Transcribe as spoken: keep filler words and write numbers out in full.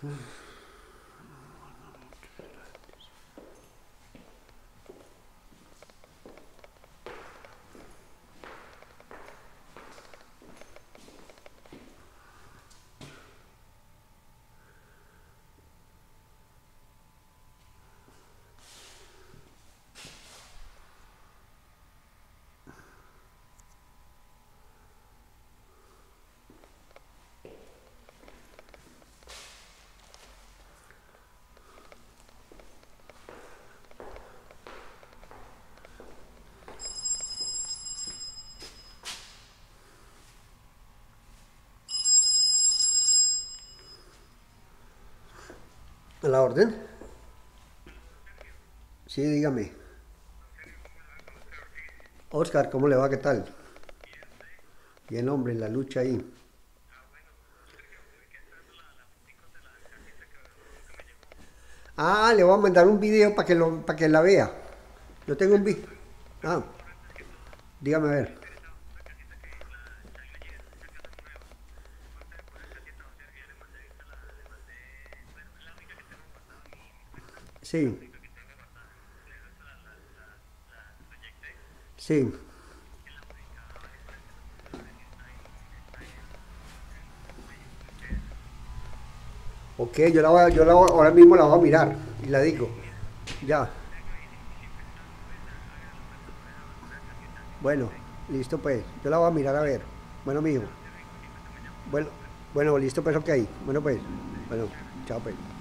¿A la orden? Sí, dígame. Oscar, ¿cómo le va? ¿Qué tal? Bien, hombre, en la lucha ahí. Ah, le voy a mandar un video para que, lo, para que la vea. Yo tengo un video. Ah, dígame a ver. Sí, sí. Ok, yo la voy a- yo la voy- ahora mismo la voy a mirar y la digo. Ya. Bueno, listo pues. Yo la voy a mirar a ver. Bueno, mijo. Bueno, bueno, listo pues, ok. Bueno pues. Bueno, chao pues.